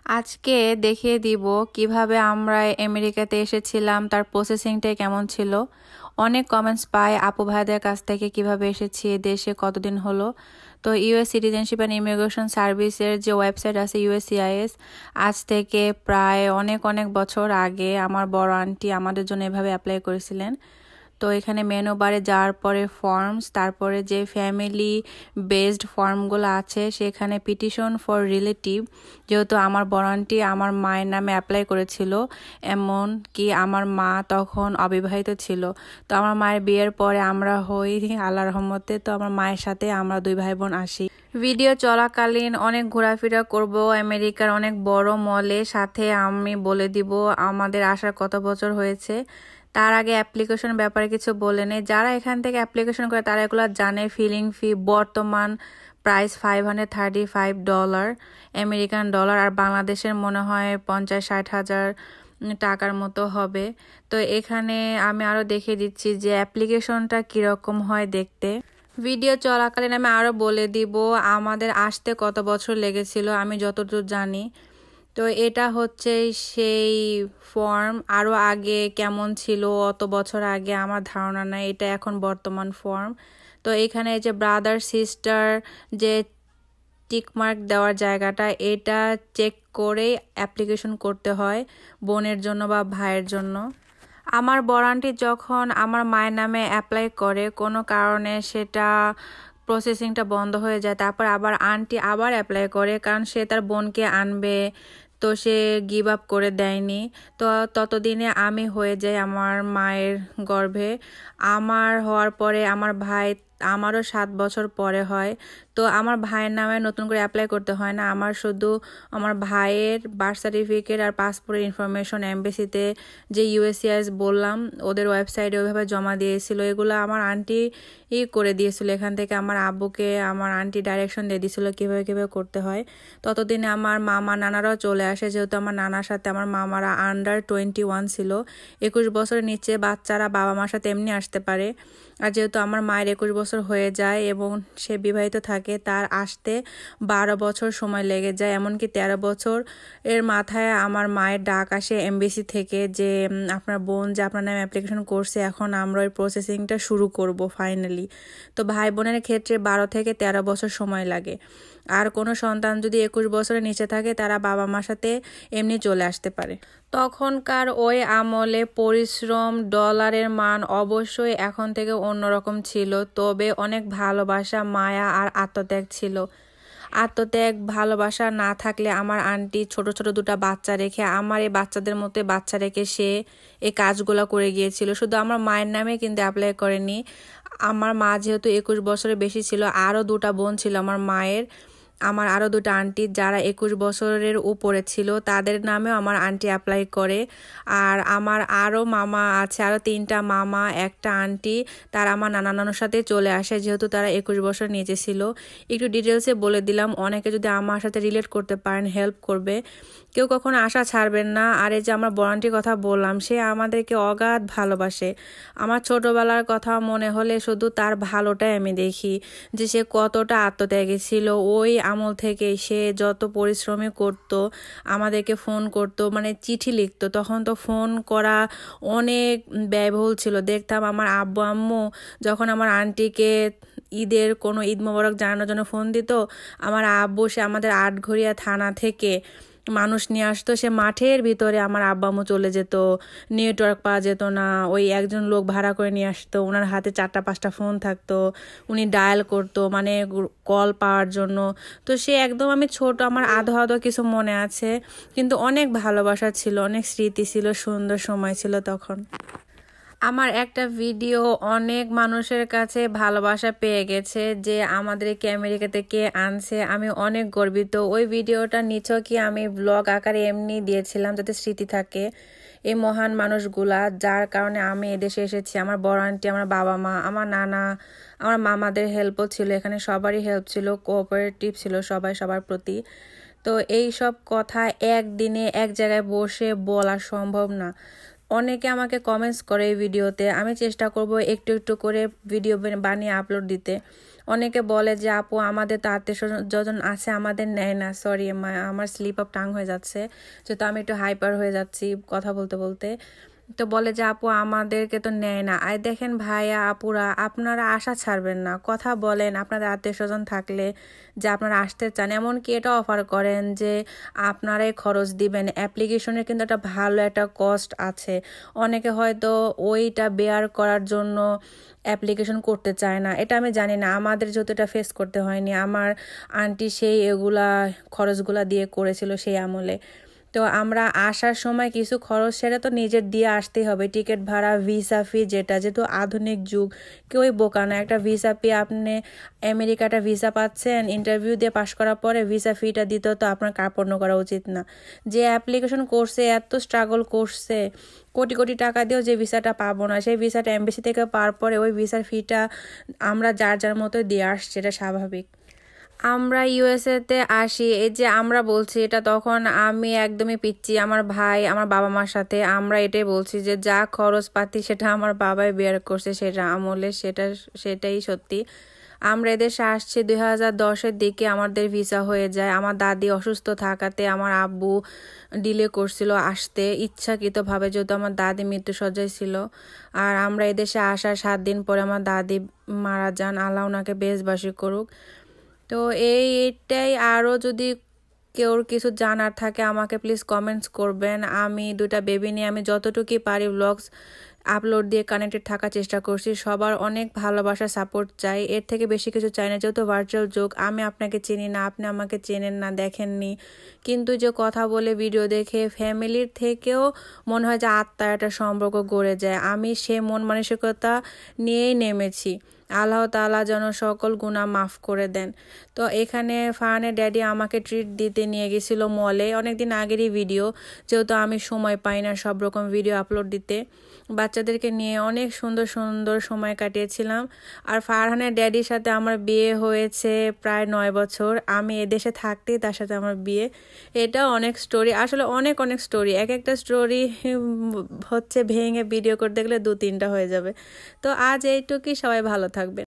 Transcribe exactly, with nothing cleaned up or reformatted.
আজকে দেখিয়ে দিব কিভাবে আমরা আমেরিকাতে এসেছিলাম, তার প্রসেসিংটা কেমন ছিল। অনেক কমেন্টস পাই আপু ভাইদের কাছ থেকে কিভাবে এসেছি, দেশে কতদিন হলো। তো ইউএস সিটিজেনশিপ অ্যান্ড ইমিগ্রেশন সার্ভিসের যে ওয়েবসাইট আছে ইউএসসিআইএস, আজ থেকে প্রায় অনেক অনেক বছর আগে আমার বড় আন্টি আমাদের জন্য এভাবে অ্যাপ্লাই করেছিলেন। তো এখানে মেনু বারে যাওয়ার পরে ফর্মস, তারপরে যে ফ্যামিলি বেসড ফর্মগুলো আছে সেখানে পিটিশন ফর রিলেটিভ, যেহেতু আমার বড় আন্টি আমার মায়ের নামে অ্যাপ্লাই করেছিল, এমন কি আমার মা তখন অবিবাহিত ছিল। তো আমার মায়ের বিয়ের পরে আমরা হই আল্লাহর রহমতে, তো আমার মায়ের সাথে আমরা দুই ভাই বোন আসি। ভিডিও চলাকালীন অনেক ঘোরাফেরা করব আমেরিকার অনেক বড় মলে, সাথে আমি বলে দিব আমাদের আসার কত বছর হয়েছে। তার আগে অ্যাপ্লিকেশন ব্যাপারে কিছু বলে নেই, যারা এখান থেকে অ্যাপ্লিকেশন করে তারা এগুলো জানে। ফিলিং ফি বর্তমান price five hundred thirty five dollar American dollar, আর বাংলাদেশের মনে হয় পঞ্চাশ ষাট হাজার টাকার মতো হবে। তো এখানে আমি আরও দেখিয়ে দিচ্ছি যে অ্যাপ্লিকেশনটা কীরকম হয় দেখতে। ভিডিও চলাকালীন আমি আরও বলে দিব আমাদের আসতে কত বছর লেগেছিল আমি যতদূর জানি। তো এটা হচ্ছে সেই ফর্ম, আরও আগে কেমন ছিল অত বছর আগে আমার ধারণা নাই, এটা এখন বর্তমান ফর্ম। তো এখানে যে ব্রাদার সিস্টার যে টিকমার্ক দেওয়ার জায়গাটা, এটা চেক করেই অ্যাপ্লিকেশন করতে হয় বোনের জন্য বা ভাইয়ের জন্য। আমার বড় আন্টি যখন আমার মায়ের নামে অ্যাপ্লাই করে কোনো কারণে সেটা প্রসেসিংটা বন্ধ হয়ে যায়, তারপর আবার আন্টি আবার অ্যাপ্লাই করে, কারণ সে তার বোনকে আনবে, তো সে গিভ আপ করে দেয়নি। তো ততদিনে আমি হয়ে যাই আমার মায়ের গর্ভে। আমার হওয়ার পরে আমার ভাই আমারও সাত বছর পরে হয়। তো আমার ভাইয়ের নামে নতুন করে অ্যাপ্লাই করতে হয় না, আমার শুধু আমার ভাইয়ের বার্থ সার্টিফিকেট আর পাসপোর্টের ইনফরমেশন এমবেসিতে যে ইউএসসিআইএস বললাম ওদের ওয়েবসাইটে ওইভাবে জমা দিয়েছিল। এগুলো আমার আন্টি ই করে দিয়েছিল, এখান থেকে আমার আব্বুকে আমার আন্টি ডাইরেকশন দিয়ে দিয়েছিল কীভাবে কীভাবে করতে হয়। ততদিনে আমার মামা নানারাও চলে আসে, যেহেতু আমার নানার সাথে আমার মামারা আন্ডার টোয়েন্টি ওয়ান ছিল। একুশ বছরের নিচে বাচ্চারা বাবা মার সাথে এমনি আসতে পারে। আর যেহেতু আমার মায়ের একুশ বছর হয়ে যায় এবং সে বিবাহিত থাকে, তার আসতে বারো বছর সময় লেগে যায়, এমনকি তেরো বছর এর মাথায় আমার মায়ের ডাক আসে এমবিসি থেকে যে আপনার বোন যে আপনার নামে অ্যাপ্লিকেশন করছে, এখন আমরা ওই প্রসেসিংটা শুরু করব ফাইনালি। তো ভাই বোনের ক্ষেত্রে বারো থেকে তেরো বছর সময় লাগে। আর কোনো সন্তান যদি একুশ বছরের নিচে থাকে তারা বাবা মার সাথে এমনি চলে আসতে পারে। তখনকার ওই আমলে পরিশ্রম ডলারের মান অবশ্যই এখন থেকে অন্যরকম ছিল, তবে অনেক ভালোবাসা মায়া আর আত্মত্যাগ ছিল। আত্মত্যাগ ভালোবাসা না থাকলে আমার আন্টি ছোট ছোট দুটা বাচ্চা রেখে আমার এই বাচ্চাদের মতো বাচ্চা রেখে সে এই কাজগুলো করে গিয়েছিল। শুধু আমার মায়ের নামে কিন্তু অ্যাপ্লাই করেনি। আমার মা যেহেতু একুশ বছরের বেশি ছিল, আরও দুটা বোন ছিল আমার মায়ের, আমার আরও দুটো আন্টি যারা একুশ বছরের উপরে ছিল তাদের নামেও আমার আন্টি অ্যাপ্লাই করে। আর আমার আরও মামা আছে, আরও তিনটা মামা একটা আন্টি, তারা আমার নানা নানুর সাথে চলে আসে যেহেতু তারা একুশ বছর নিচে ছিল। একটু ডিটেলসে বলে দিলাম, অনেকে যদি আমার সাথে রিলেট করতে পারেন হেল্প করবে, কেউ কখনো আশা ছাড়বেন না। আর এই যে আমার বড় আন্টির কথা বললাম, সে আমাদেরকে অগাধ ভালোবাসে। আমার ছোটবেলার কথা মনে হলে শুধু তার ভালোটাই আমি দেখি, যে সে কতটা আত্মত্যাগী ছিল। ওই আমল থেকে সে যত পরিশ্রমী করত, আমাদেরকে ফোন করত, মানে চিঠি লিখতো, তখন তো ফোন করা অনেক ব্যয়বহুল ছিল। দেখতাম আমার আব্বু আম্মু যখন আমার আন্টিকে ঈদের কোনো ঈদ মোবারক জানানোর জন্য ফোন দিত, আমার আব্বু সে আমাদের আটঘরিয়া থানা থেকে মানুষ নিয়ে আসতো, সে মাঠের ভিতরে আমার আব্বা আম্মু চলে যেত, নেটওয়ার্ক পাওয়া যেত না, ওই একজন লোক ভাড়া করে নিয়ে আসতো, ওনার হাতে চারটা পাঁচটা ফোন থাকতো, উনি ডায়াল করতো মানে কল পাওয়ার জন্য। তো সে একদম, আমি ছোট, আমার আধো আধো কিছু মনে আছে, কিন্তু অনেক ভালোবাসা ছিল, অনেক স্মৃতি ছিল, সুন্দর সময় ছিল তখন। আমার একটা ভিডিও অনেক মানুষের কাছে ভালোবাসা পেয়ে গেছে, যে আমাদেরকে আমেরিকাতে কে আনছে, আমি অনেক গর্বিত। ওই ভিডিওটা নিচেও কি আমি ব্লগ আকারে এমনি দিয়েছিলাম যাতে স্মৃতি থাকে এই মহান মানুষগুলা যার কারণে আমি এদেশে এসেছি। আমার বড় আন্টি, আমার বাবা মা, আমার নানা, আমার মামাদের হেল্পও ছিল, এখানে সবারই হেল্প ছিল, কোঅপারেটিভ ছিল সবাই সবার প্রতি। তো এই সব কথা একদিনে এক জায়গায় বসে বলা সম্ভব না। অনেকে আমাকে কমেন্টস করে এই ভিডিওতে, আমি চেষ্টা করব একটু একটু করে ভিডিও বানিয়ে আপলোড দিতে। অনেকে বলে যে আপু আমাদের তো আত্মীয় স্বজন আছে, আমাদের নেয় না। সরি, আমার স্লিপ অফ টাং হয়ে যাচ্ছে, যেহেতু আমি একটু হাইপার হয়ে যাচ্ছি কথা বলতে বলতে। তো বলে যে আপু আমাদেরকে তো নেয় না। আর দেখেন ভাইয়া আপুরা, আপনারা আশা ছাড়বেন না, কথা বলেন আপনাদের আত্মীয় স্বজন থাকলে যে আপনারা আসতে চান, এমনকি এটা অফার করেন যে আপনারাই খরচ দিবেন। অ্যাপ্লিকেশনের কিন্তু একটা ভালো একটা কস্ট আছে, অনেকে হয়তো ওইটা বেয়ার করার জন্য অ্যাপ্লিকেশন করতে চায় না। এটা আমি জানি না, আমাদের যেহেতু এটা ফেস করতে হয়নি, আমার আন্টি সেই এগুলা খরচগুলা দিয়ে করেছিল সেই আমলে। তো আমরা আসার সময় কিছু খরচ সেটা তো নিজের দিয়ে আসতেই হবে, টিকিট ভাড়া, ভিসা ফি, যেটা যেহেতু আধুনিক যুগ, কেউই বোকা না। একটা ভিসা ফি, আপনি আমেরিকাটা ভিসা পাচ্ছেন, ইন্টারভিউ দিয়ে পাশ করার পরে ভিসা ফিটা দিতেও তো আপনার কার্পণ্য করা উচিত না। যে অ্যাপ্লিকেশন করছে, এত স্ট্রাগল করছে, কোটি কোটি টাকা দিয়েও যে ভিসাটা পাবো না, সেই ভিসাটা এমবেসি থেকে পাওয়ার পরে ওই ভিসার ফিটা আমরা যার যার মতো দিয়ে আসছি, এটা স্বাভাবিক। আমরা ইউএসএতে আসি, এই যে আমরা বলছি এটা, তখন আমি একদমই পিচ্ছি, আমার ভাই আমার বাবা মার সাথে আমরা এটাই বলছি যে যা খরচ পাতি সেটা আমার বাবাই বেয়ার করছে, সেটা আমলে, সেটা সেটাই সত্যি। আমরা এদেশে আসছি দুই হাজার দশের দিকে, আমাদের ভিসা হয়ে যায়। আমার দাদি অসুস্থ থাকাতে আমার আব্বু ডিলে করছিল আসতে ইচ্ছাকৃতভাবে, যেহেতু আমার দাদি মৃত্যুসজ্জায় ছিল। আর আমরা এদেশে আসার সাত দিন পরে আমার দাদি মারা যান, আল্লাহ ওনাকে বেশবাসী করুক। তো এই এটাই, আরও যদি কেউর কিছু জানার থাকে আমাকে প্লিজ কমেন্টস করবেন। আমি দুটা বেবি নিয়ে আমি যতটুকুই পারি ব্লগস আপলোড দিয়ে কানেক্টেড থাকার চেষ্টা করছি। সবার অনেক ভালোবাসা, সাপোর্ট চাই, এর থেকে বেশি কিছু চাই না। যেহেতু ভার্চুয়াল যুগ, আমি আপনাকে চিনি না, আপনি আমাকে চেনেন না, দেখেননি, কিন্তু যে কথা বলে ভিডিও দেখে ফ্যামিলির থেকেও মনে হয় যে আত্মার একটা সম্পর্ক গড়ে যায়। আমি সে মন মানসিকতা নিয়েই নেমেছি। আল্লাহ তাআলা যেন সকল গুনাহ মাফ করে দেন। তো এখানে ফাহানের ড্যাডি আমাকে ট্রিট দিতে নিয়ে গেছিল মলে, অনেকদিন আগেরই ভিডিও, যেহেতু আমি সময় পাই না সব রকম ভিডিও আপলোড দিতে। বাচ্চাদেরকে নিয়ে অনেক সুন্দর সুন্দর সময় কাটিয়েছিলাম। আর ফারহানের ড্যাডির সাথে আমার বিয়ে হয়েছে প্রায় নয় বছর, আমি এদেশে থাকতেই তার সাথে আমার বিয়ে। এটা অনেক স্টোরি, আসলে অনেক অনেক স্টোরি, এক একটা স্টোরি হচ্ছে ভেঙে ভিডিও করতে গেলে দু তিনটা হয়ে যাবে। তো আজ এইটুকুই, সবাই ভালো থাকবে।